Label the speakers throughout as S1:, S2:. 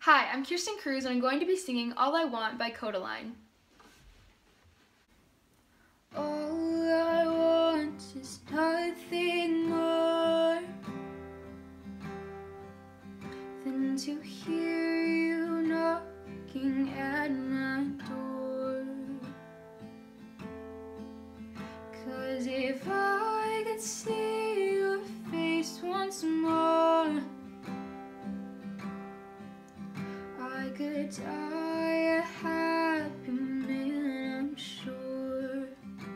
S1: Hi, I'm Kiersten Kae and I'm going to be singing All I Want by Kodaline. All I want is nothing more than to hear you knocking at my door. 'Cause if I could see your face once more, I could die a happy man, I'm sure.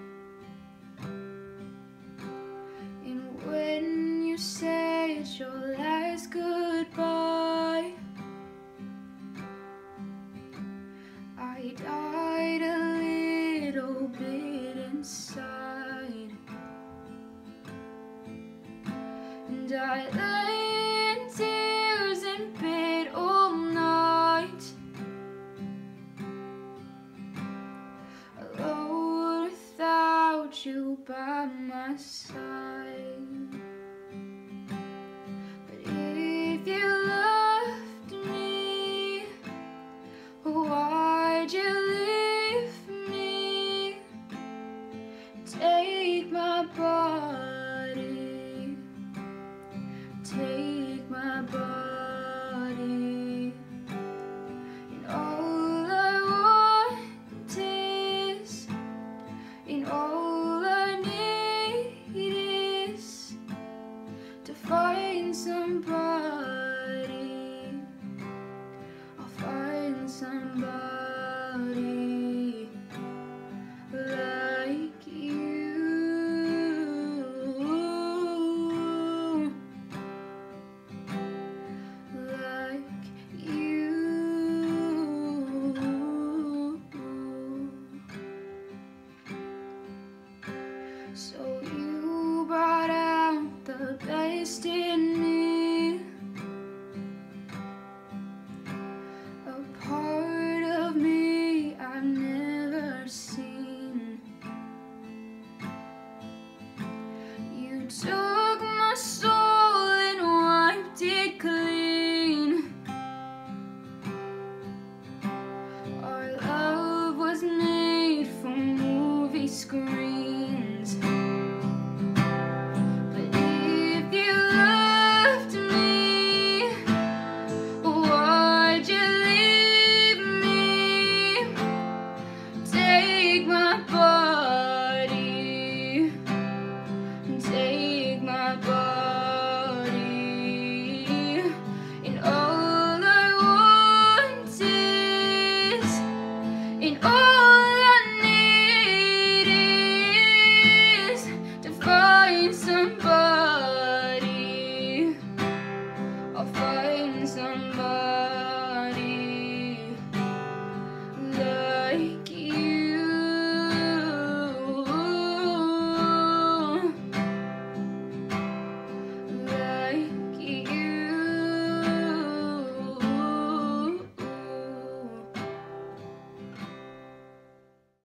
S1: And when you said your last goodbye, I died a little bit inside, and I lay in tears in bed all night, alone without you by my side.